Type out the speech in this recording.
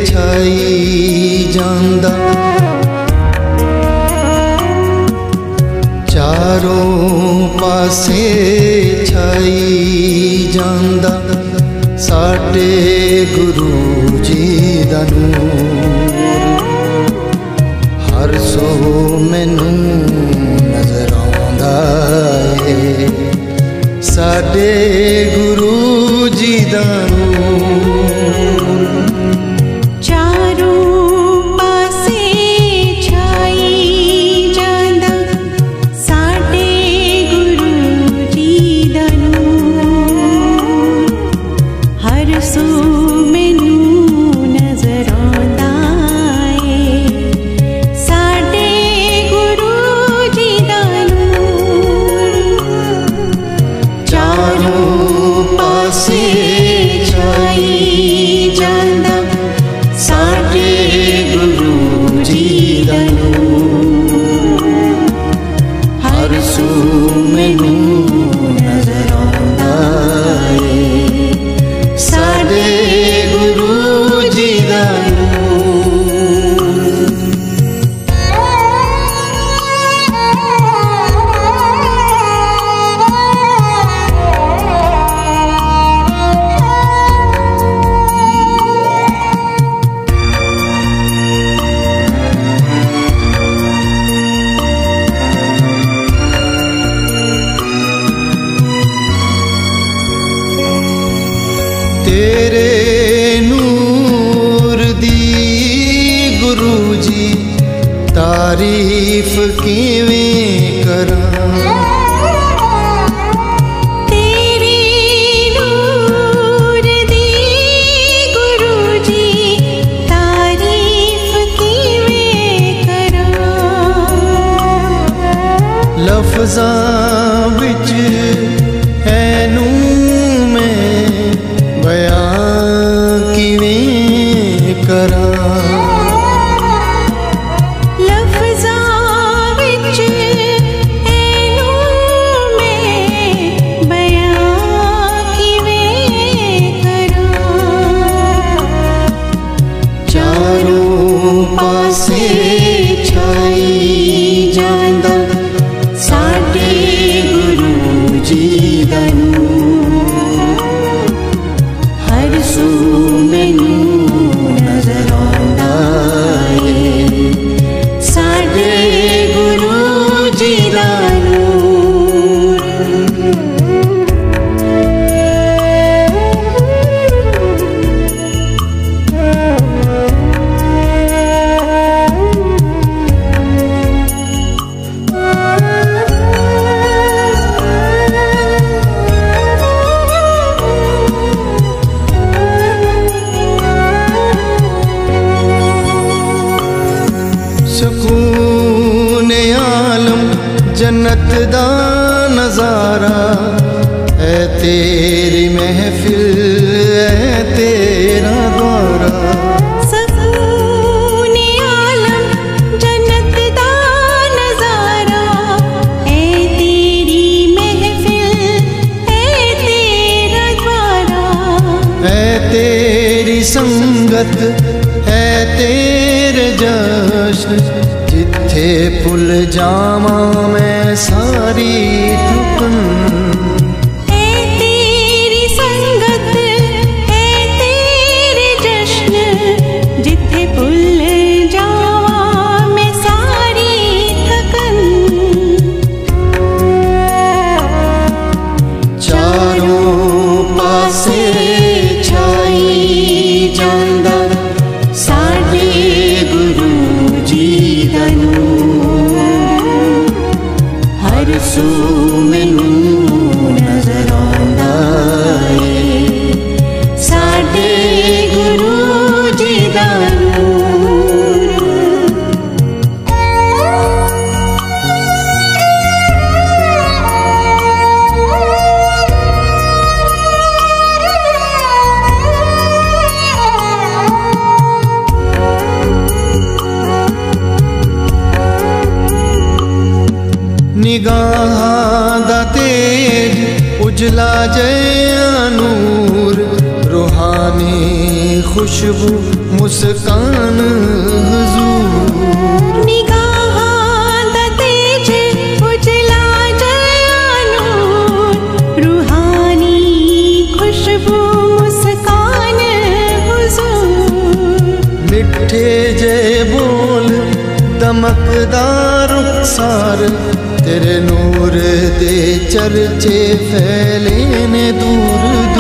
छाई जांदा चारों पासे छाई जांदा साडे गुरु जी दा नूर हर सो मैनू नजर आउंदा है साडे गुरु जी दा नूर तेरे नूर दी गुरु जी तारीफ किवें करां तेरे नूर दी गुरु जी तारीफ किवें करां लफ्ज़ां विच है नू बयां किवें करां लफ्ज़ां विच ऐनू मैं बयां किवें करां चारों पासे छाई जांदा साडे गुरु जी दा सुकून आलम जन्नत दा नजारा है तेरी महफिल है तेरा द्वारा सुकून आलम जन्नत दा नजारा है तेरी महफिल है तेरा द्वारा है तेरी संगत है तेरे जश्न जिथे भुल जावा मैं सारी थकन है तेरी संगत है तेरे जश्न जिथे भुल जावा मैं सारी थकन चारों पासे छाई जांदा साडे गुरु जी दा नूर हर सू मैनू नजर आउंदा है साडे गुरु जी दा निगाहां दा तेज उजला जया नूर रूहानी खुशबू मुस्कान हुजूर। निगाहां दा तेज उजला जया नूर, रूहानी खुशबू मुस्कान हुजूर। मिठे जे बोल दमकदार रुखसार, तेरे नूर दे चर्चे फैले ने दूर